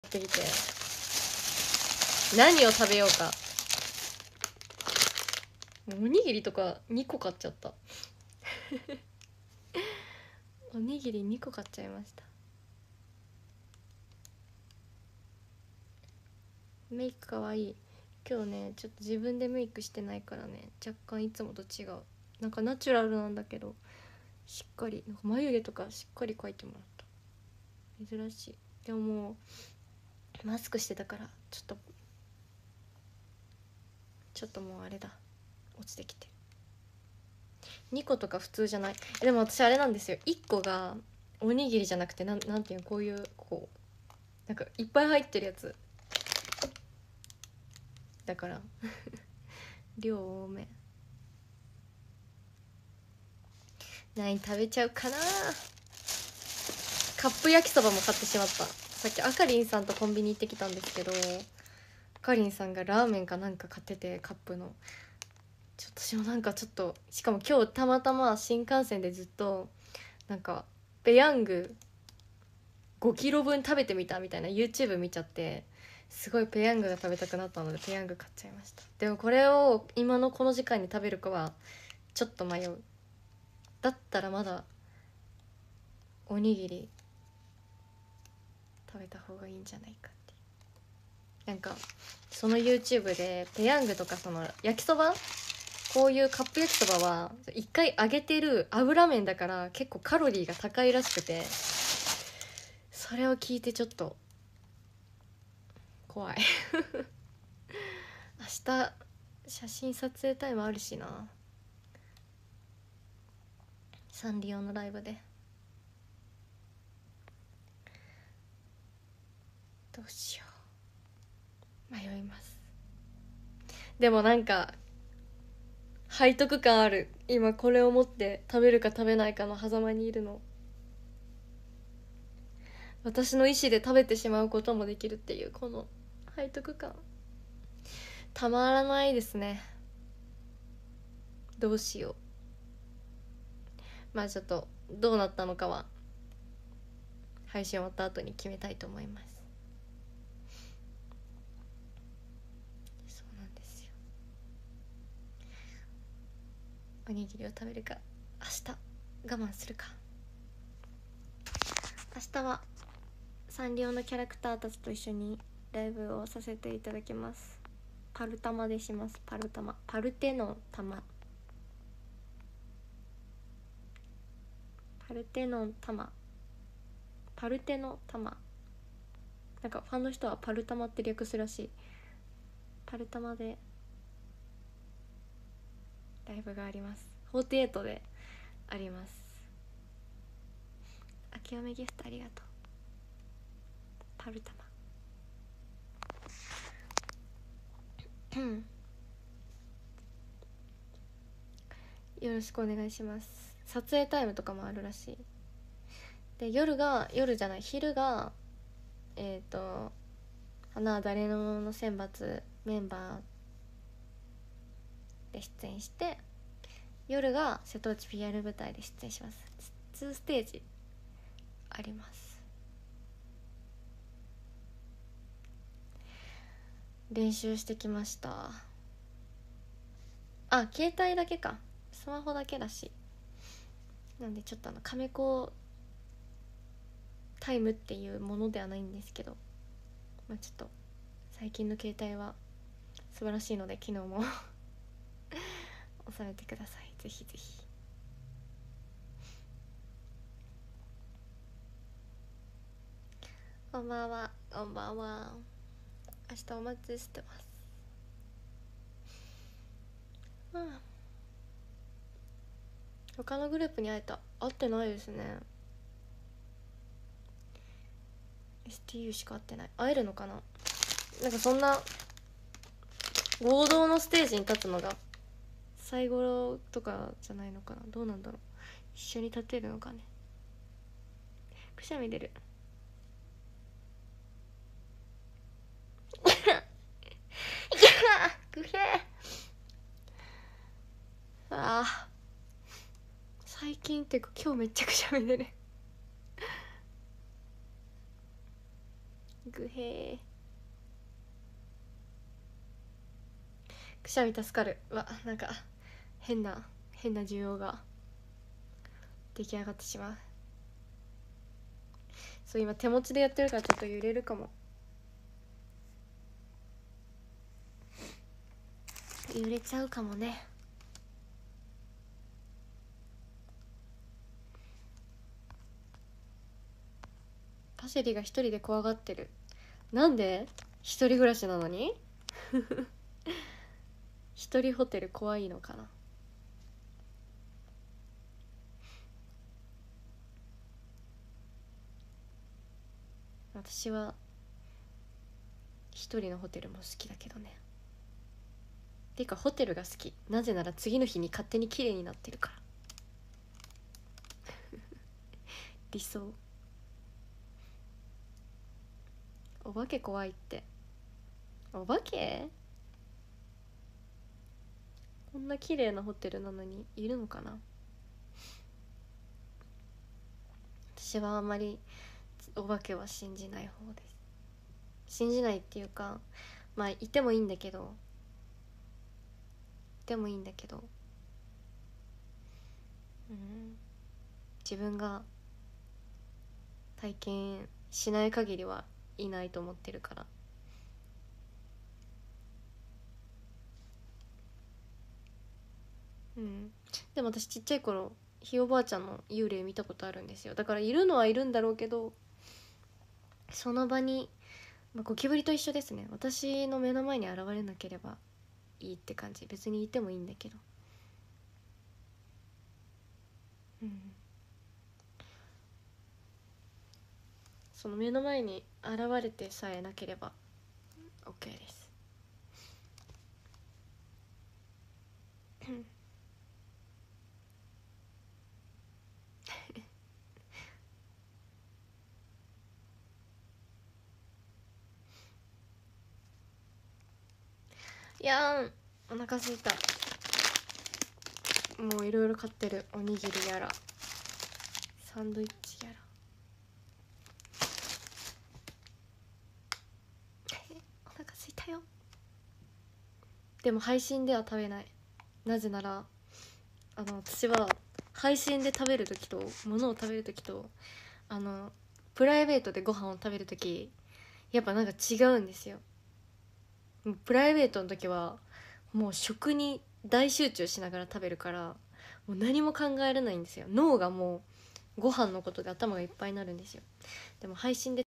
ってきて何を食べようか。おにぎりとか2個買っちゃったおにぎり2個買っちゃいました。メイクかわいい。今日ねちょっと自分でメイクしてないからね、若干いつもと違う。なんかナチュラルなんだけど、しっかりなんか眉毛とかしっかり描いてもらった。珍しい。でももうマスクしてたからちょっともうあれだ、落ちてきてる。2個とか普通じゃない。でも私あれなんですよ、1個がおにぎりじゃなくてなんていうの、こういうこうなんかいっぱい入ってるやつだから量多め。何食べちゃうかな。カップ焼きそばも買ってしまった。さっきあかりんさんとコンビニ行ってきたんですけど、あかりんさんがラーメンかなんか買ってて、カップのちょっと私もなんかちょっと、しかも今日たまたま新幹線でずっとなんかペヤング5キロ分食べてみたみたいな YouTube 見ちゃって、すごいペヤングが食べたくなったのでペヤング買っちゃいました。でもこれを今のこの時間に食べるかはちょっと迷う。だったらまだおにぎり食べた方がいいんじゃないかって。なんかその YouTube でペヤングとかその焼きそば、こういうカップ焼きそばは一回揚げてる油麺だから結構カロリーが高いらしくて、それを聞いてちょっと怖い明日写真撮影タイムあるしな、サンリオのライブで。どうしよう、迷います。でもなんか背徳感ある、今これを持って食べるか食べないかの狭間にいるの。私の意思で食べてしまうこともできるっていうこの背徳感たまらないですね。どうしよう。まあちょっとどうなったのかは配信終わった後に決めたいと思います。そうなんですよ。おにぎりを食べるか、明日我慢するか。明日はサンリオのキャラクターたちと一緒にライブをさせていただきます。パルタマでします。パルタマ、パルテの玉、パルテの玉、パルテの玉。なんかファンの人はパルタマって略すらしい。パルタマでライブがあります。48であります。あきおめギフトありがとう。パルタマよろしくお願いします。撮影タイムとかもあるらしい。で夜じゃない、昼が花は誰の選抜メンバーで出演して、夜が瀬戸内 PR 舞台で出演します。2ステージあります。練習してきました。あ、携帯だけか、スマホだけだし、なんでちょっとカメコタイムっていうものではないんですけど、まあ、ちょっと最近の携帯は素晴らしいので昨日も収めてください、ぜひぜひ。こんばんは、こんばんは。明日お待ちしてます。他のグループに会ってないですね。 STU しか会ってない。会えるのかな。なんかそんな合同のステージに立つのが最後とかじゃないのかな。どうなんだろう、一緒に立てるのかね。くしゃみ出るくへあ最近っていうか今日めっちゃくしゃみ出るグヘーくしゃみ助かる。わ、なんか変な需要が出来上がってしまう。そう今手持ちでやってるからちょっと揺れるかも。揺れちゃうかもね。パセリが一人で怖がってる。なんで？一人暮らしなのに一人ホテル怖いのかな。私は一人のホテルも好きだけどね。ていうかホテルが好き。なぜなら次の日に勝手に綺麗になってるから理想。お化け怖いって。お化け？こんな綺麗なホテルなのにいるのかな。私はあまりお化けは信じない方です。信じないっていうか、まあいてもいいんだけど、自分が体験しない限りはいないと思ってるから。でも私ちっちゃい頃ひいおばあちゃんの幽霊見たことあるんですよ。だからいるのはいるんだろうけど、その場に、ゴキブリと一緒ですね。私の目の前に現れなければいいって感じ。別にいてもいいんだけど、その目の前に現れてさえなければ OK ですいやー、お腹すいた。もういろいろ買ってる。おにぎりやらサンドイッチやらお腹すいたよ。でも配信では食べない。なぜなら私は配信で食べる時と物を食べる時とプライベートでご飯を食べる時やっぱなんか違うんですよ。プライベートの時はもう食に大集中しながら食べるから、もう何も考えれないんですよ。脳がもうご飯のことで頭がいっぱいになるんですよ。でも配信で